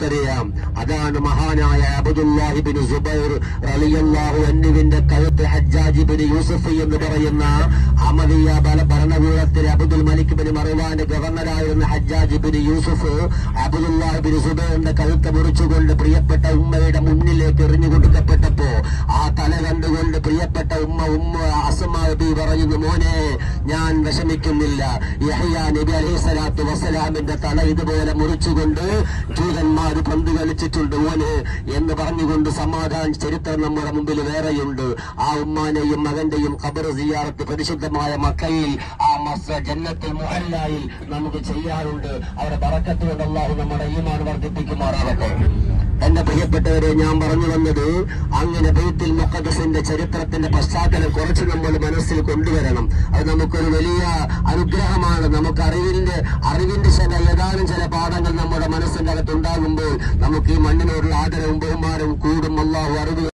നമുക്കറിയാം. അതാണ് മഹാനായ അബ്ദുല്ലാഹി ഇബ്നു സുബൈർ റളിയല്ലാഹു അൻഹുവിന്റെ കഴുത്ത് ഹജ്ജാജ് ഇബ്നു യൂസുഫ് എന്ന് പറയുന്ന അമവിയ ഭരണകൂടത്തിലെ അബ്ദുൽ മലിക് ഇബ്നു മർവാന്റെ ഗവർണറായിരുന്ന ഹജ്ജാജ് ഇബ്നു യൂസുഫ് അബ്ദുല്ലാഹി ഇബ്നു സുബൈറിന്റെ കഴുത്ത് മുറിച്ചുകൊണ്ട് പ്രിയപ്പെട്ട ഉമ്മയുടെ മുന്നിലേക്ക് എറിഞ്ഞു കൊടുക്കപ്പെട്ടപ്പോ ആ തല കണ്ടുകൊണ്ട് പ്രിയപ്പെട്ട ഉമ്മ അസ്മാ ബീവി പറയുന്നു, മോനെ ഞാൻ വിഷമിക്കുന്നില്ല, യഹ്യാ നബി അലൈഹിസ്സലാത്തു വസ്സലാമിന്റെ തല ഇതുപോലെ മുറിച്ചുകൊണ്ട് ജൂതന്മാർ പന്ത് കളിച്ചിട്ടുണ്ട് മോനെ എന്ന് പറഞ്ഞുകൊണ്ട് സമാധാന ചരിത്രം നമ്മുടെ മുമ്പിൽ വേറെയുണ്ട്. ആ ഉമ്മാനെയും മകന്റെയും ഖബർ സിയാറത്ത് പരിശുദ്ധമായ മക്കയിൽ ആ ജന്നത്തുൽ മുഅല്ലയിൽ നമുക്ക് ചെയ്യാറുണ്ട്. അവരുടെ ബറക്കത്ത് കൊണ്ട് അല്ലാഹു നമ്മുടെ ഈമാൻ വർദ്ധിപ്പിക്കുമാറാവട്ടെ. എന്റെ പ്രിയപ്പെട്ടവരെ, ഞാൻ പറഞ്ഞു വന്നത് അങ്ങനെ ബൈത്തുൽ മുഖദ്ദസിന്റെ ചരിത്രത്തിന്റെ പശ്ചാത്തലം കുറച്ച് നമ്മൾ മനസ്സിൽ കൊണ്ടുവരണം. അത് നമുക്കൊരു വലിയ അനുഗ്രഹമാണ്. നമുക്ക് അറിവിന്റെ ഏതാനും ചില പാഠങ്ങൾ നമ്മുടെ മനസ്സിന്റെ അകത്തുണ്ടാകുമ്പോൾ നമുക്ക് ഈ മണ്ണിനോടുള്ള ആദരവും ബഹുമാനവും കൂടും. അല്ലാഹു അറിവ്